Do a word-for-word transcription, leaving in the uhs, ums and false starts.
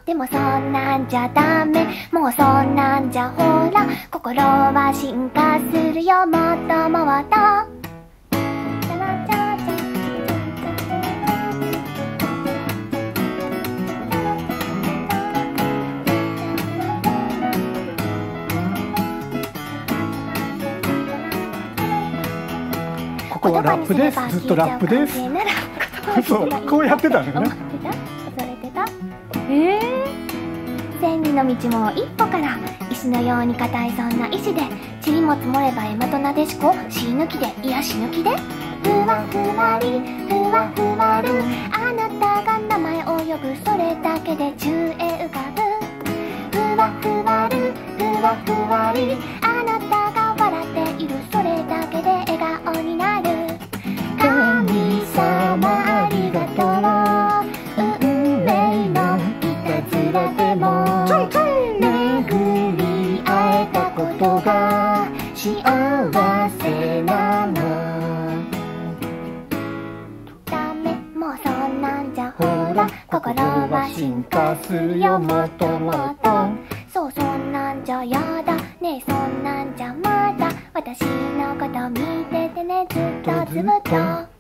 でもそんなんじゃダメ、もうそんなんじゃほら心は進化するよ、もっともっと。 ここはラップです。ずっとラップです。そう、こうやってたんだよね。 ええー、千里の道も一歩から、石のように硬いそんな石で、塵も積もれば大和なでしこ、し抜きでいやし抜きで、ふわふわりふわふわる、あなたが名前を呼ぶ、それだけで宙へ浮かぶ。ふわふわるふわふわり、あなたが笑っている、それだけで笑顔になる。神様ありがとう、運命のいたずらでも巡り会えたことが幸せなの。ダメ、もうそんなんじゃほら心は進化するよ、もっともっと。そう、そんなんじゃやだねえ、そんなんじゃまだ私のこと見ててね、ずっとずっと。